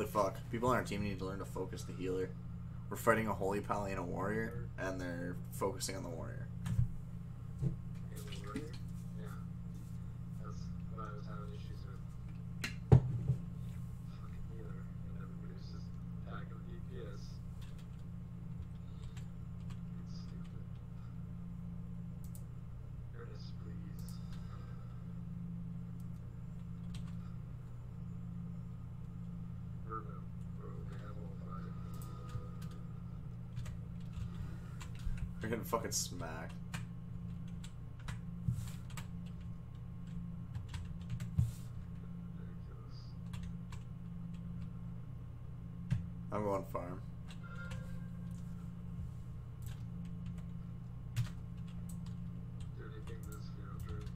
Holy fuck. People on our team need to learn to focus the healer. We're fighting a Holy Pally and a Warrior, and they're focusing on the Warrior. Yeah. That's what I was having issues with. Fucking healer. And everybody's just attacking the DPS. It's stupid. Ernest, please. Virgo. Bro, they have all five. They're getting fucking smacked. Ridiculous. I'm going farm. Do anything this field or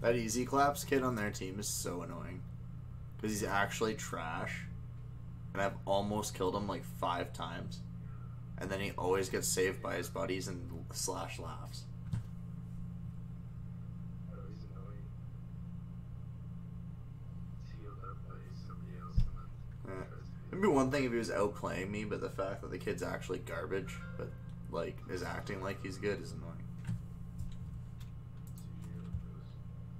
That Easy Claps kid on their team is so annoying. Because he's actually trash. And I've almost killed him like 5 times. And then he always gets saved by his buddies and slash laughs. Oh, he's annoying. He's healed up by somebody else and then Yeah. tries to It'd be one thing if he was outplaying me, but the fact that the kid's actually garbage, but like is acting like he's good is annoying. it's usually how it goes.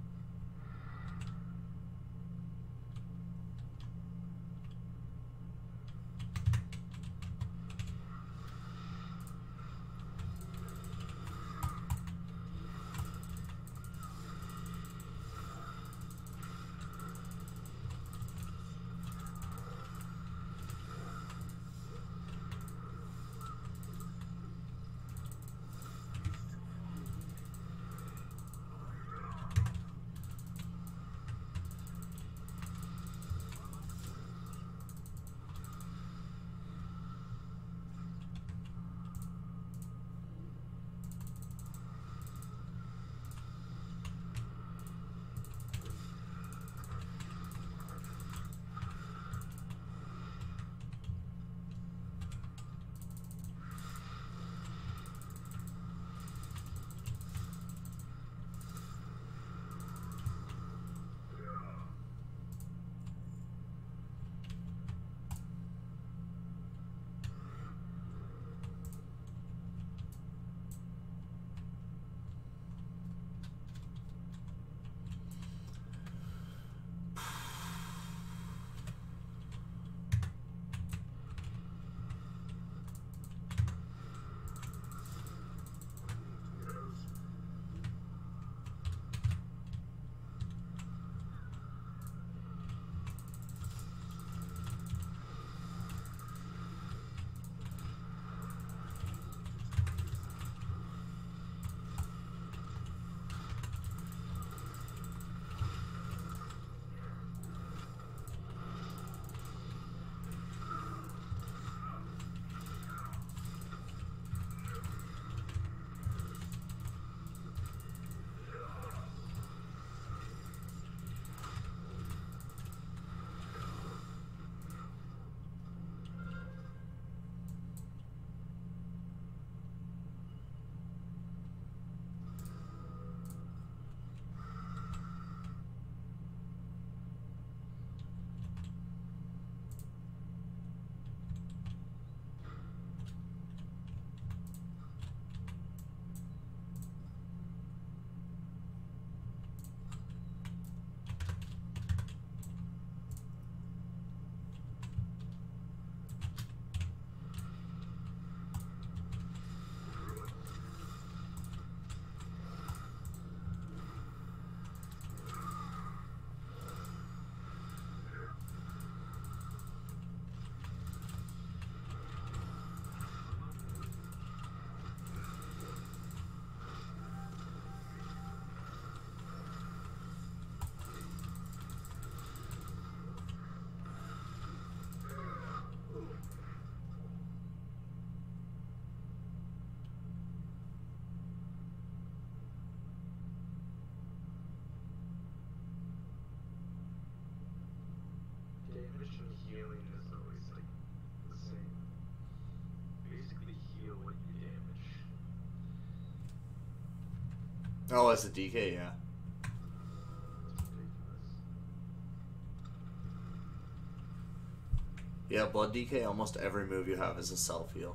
Damage and healing is always like the same. Basically heal what you damage. Oh, it's a DK, yeah. It's ridiculous. Yeah, Blood DK, almost every move you have is a self heal.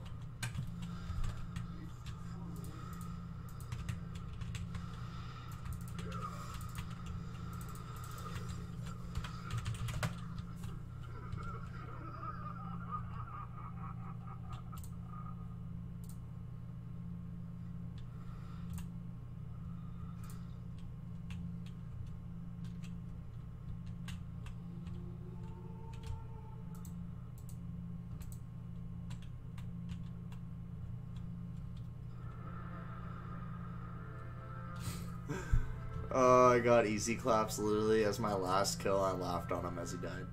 Oh, I got Easy Claps literally as my last kill. I laughed on him as he died.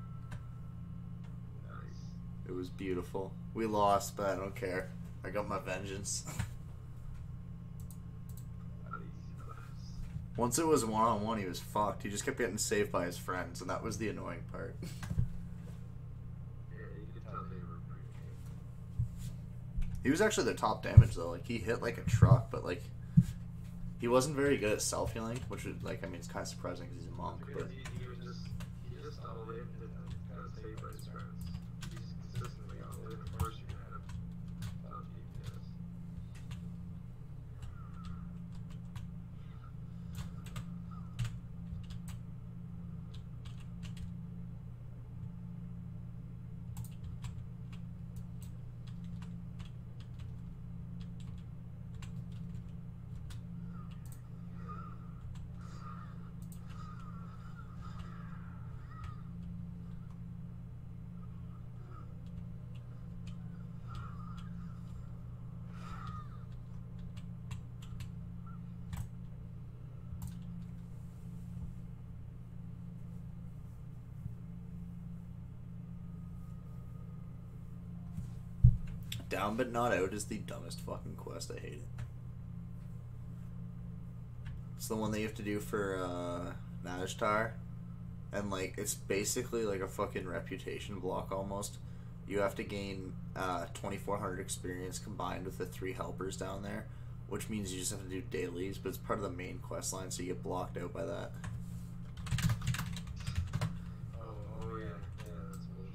Nice. It was beautiful. We lost, but I don't care. I got my vengeance. Not easy class. Once it was one-on-one, he was fucked. He just kept getting saved by his friends, and that was the annoying part. Yeah, you could tell they were pretty good. He was actually the top damage, though. Like, he hit like a truck, but, like, he wasn't very good at self-healing, which would, like, I mean, it's kind of surprising because he's a monk, but... Because he just all-lived and got saved by his friends. He just consistently all-lived. Of course, you're gonna have DPS. Down but not out is the dumbest fucking quest. I hate it. It's the one that you have to do for Najtar, and like it's basically like a fucking reputation block almost. You have to gain 2,400 experience combined with the 3 helpers down there, which means you just have to do dailies, but it's part of the main quest line, so you get blocked out by that. Oh yeah, that's bullshit.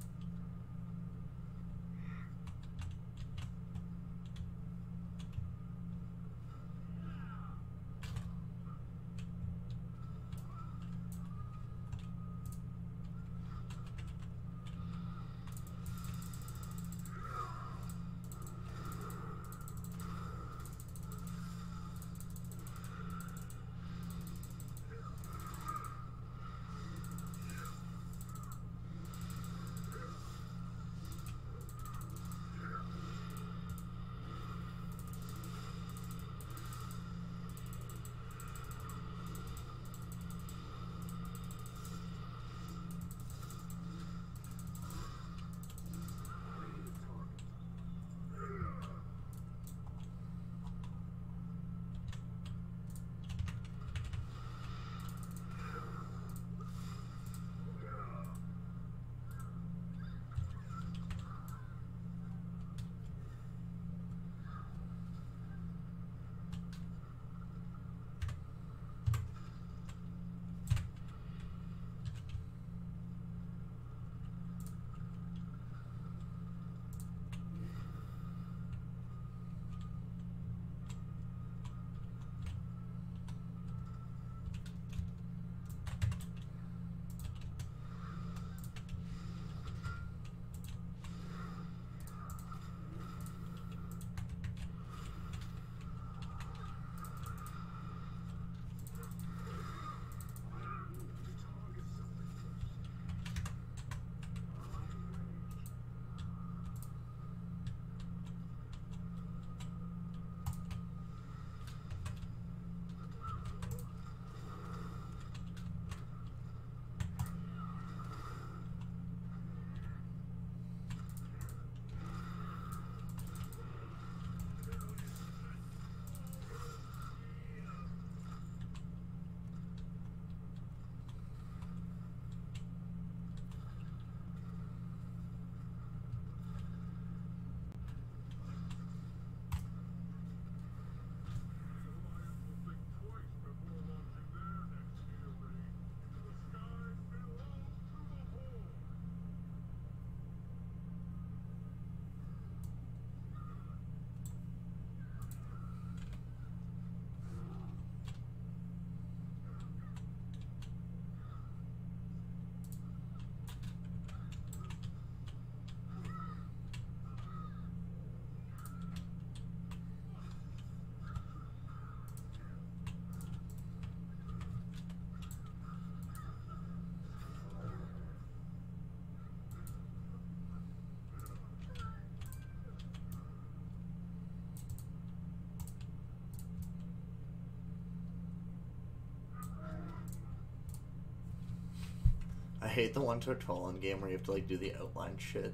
I hate the one Tortolan game where you have to like do the outline shit.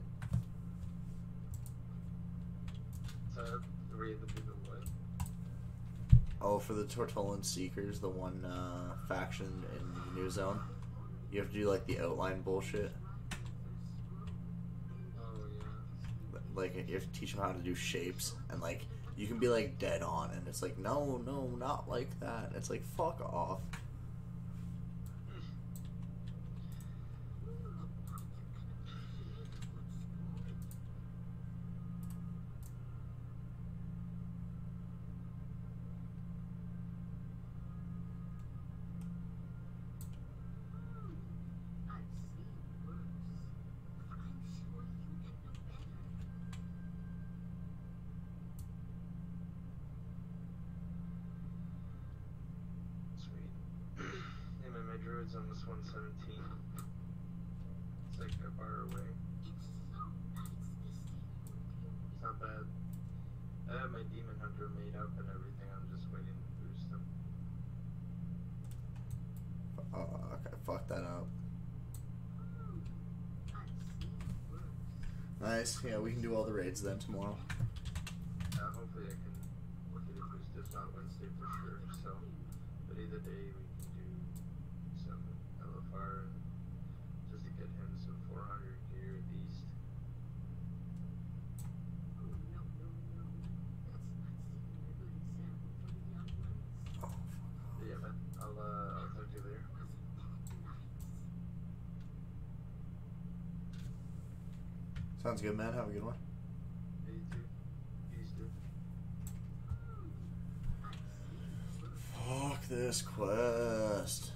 So, were you able to do the what? Oh, for the Tortolan Seekers, the one faction in the new zone, you have to do like the outline bullshit. Oh yeah. Like you have to teach them how to do shapes, and like you can be like dead on, and it's like no, not like that. And it's like fuck off. Sweet. Hey man, my druid's almost 117. It's like a bar away. It's not bad. I have my demon hunter made up and everything. I'm just waiting to boost him. Okay, fuck that up. Nice. Yeah, we can do all the raids then tomorrow. Hopefully I can get it boosted, if not Wednesday for sure. So, but either day we can do some LFR and just to get him some 400 gear at least. Oh, fuck. But yeah, man, I'll talk to you later. Sounds good, man. Have a good one. Yeah, you too. Peace, dude. Fuck this quest.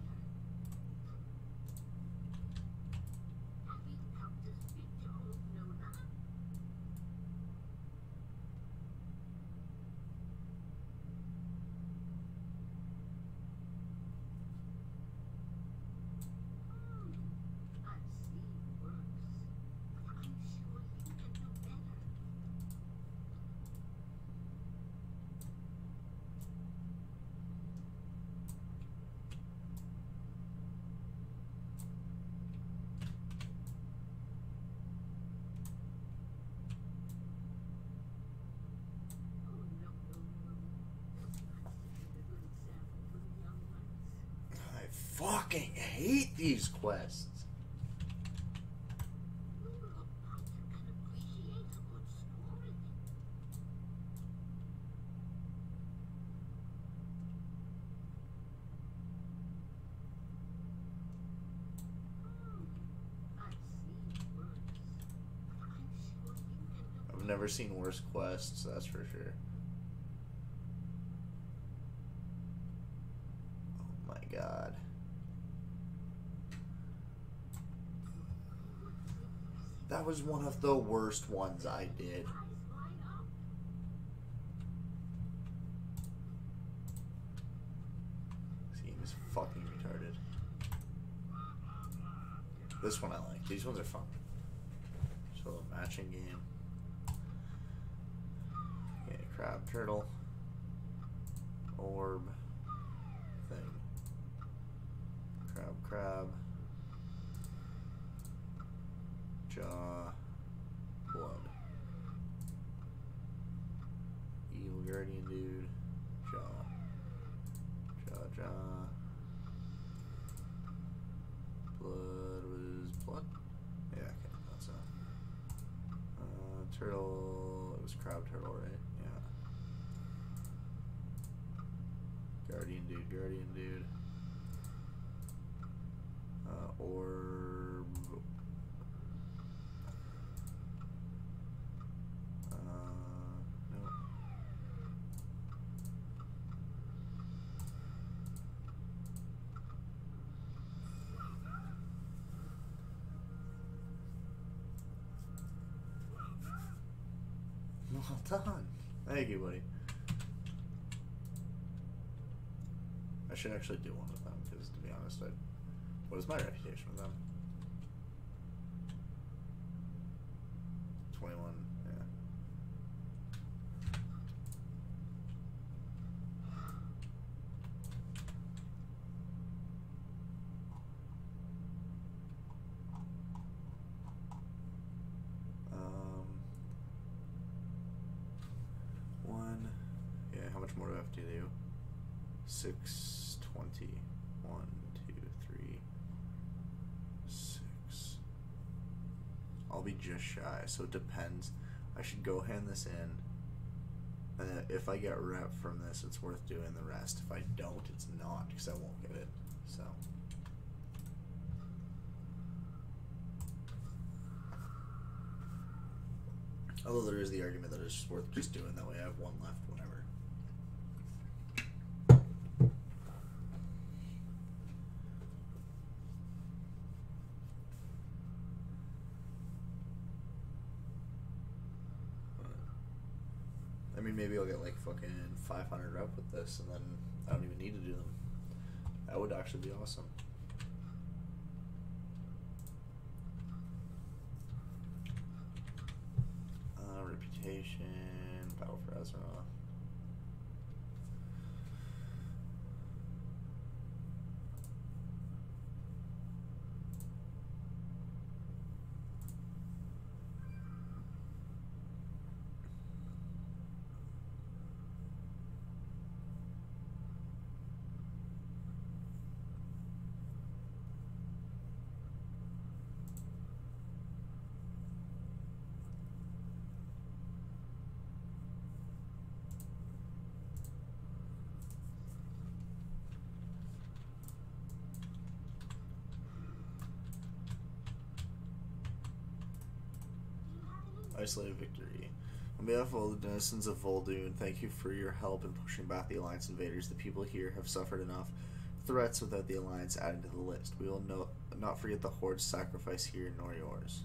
I fucking hate these quests. I've never seen worse quests, that's for sure. Oh my god. That was one of the worst ones I did. This game is fucking retarded. This one I like. These ones are fun. So a matching game. Okay, crab, turtle, orb, thing. Crab, crab, jaw, blood. Evil guardian dude, jaw, jaw. Blood was blood? Yeah, okay, that's turtle, it was crab turtle, right? Yeah. Guardian dude. Orb. No. Well done. Thank you, buddy. I should actually do one with them, because to be honest, what is my reputation with them? 21, yeah. One. Yeah, how much more do I have to do? 620. 1, 2, 3, 6. I'll be just shy, so it depends. I should go hand this in. And if I get rep from this, it's worth doing the rest. If I don't, it's not, because I won't get it. So. Although there is the argument that it's just worth just doing, that way I have one left whenever. I mean, maybe I'll get like fucking 500 rep with this, and then I don't even need to do them. That would actually be awesome. Reputation, Battle for Azeroth. Isolated victory. On behalf of all the denizens of Vol'dun, thank you for your help in pushing back the Alliance invaders. The people here have suffered enough threats without the Alliance added to the list. We will not forget the Horde's sacrifice here, nor yours.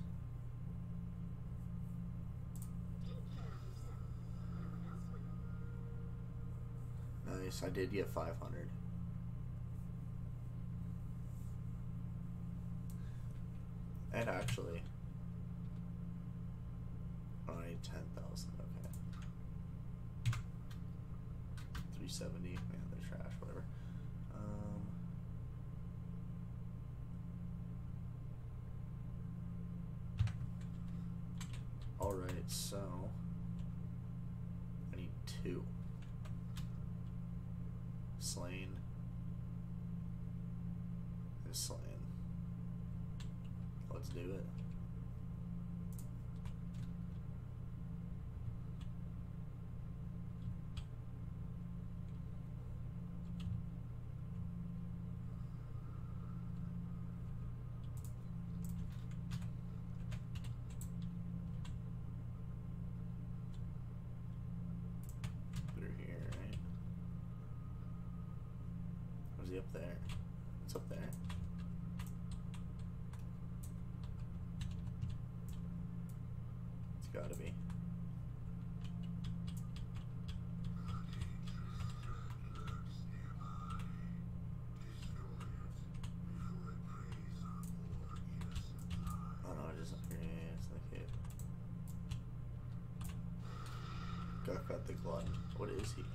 Nice, I did get 500. And actually, I need 10,000, okay. 370, man, they're trash, whatever. Alright, so I need 2. Slain is slain. Let's do it. Up there. What's up there? It's gotta be. Oh no, I just it's like it. Got the glutton. What is he?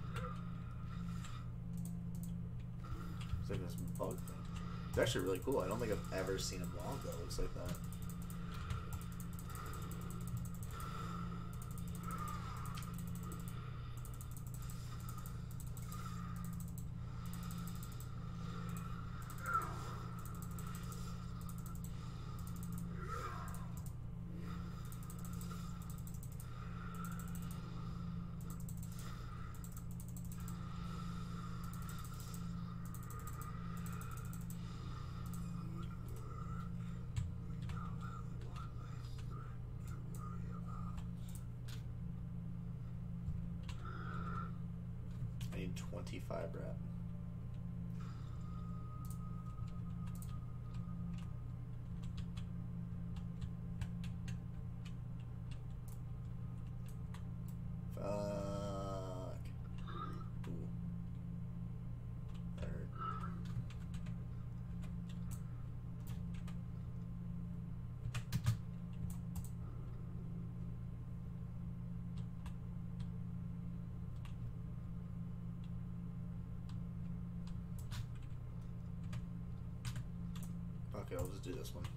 It's like this bug thing. It's actually really cool. I don't think I've ever seen a blog that looks like that. I need 25 rep. Fuck. Ooh. That hurt. Okay, I'll just do this one.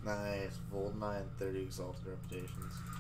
Nice. Vold 9, 30 exalted reputations.